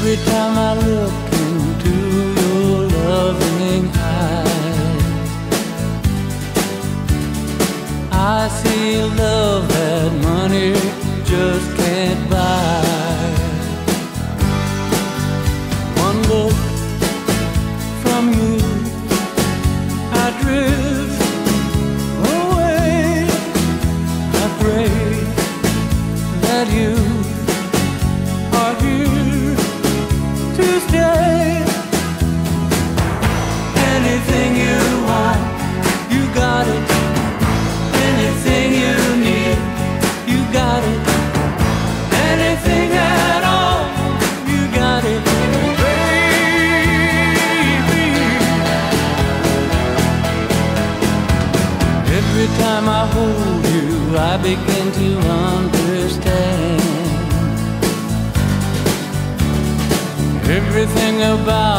Every time I look into your loving eyes, I see love that money just can't buy. One look from you, I drift away. I pray that you are here to stay. Anything you want, you got it. Anything you need, you got it. Anything at all, you got it, baby. Every time I hold you, I begin to understand. Everything about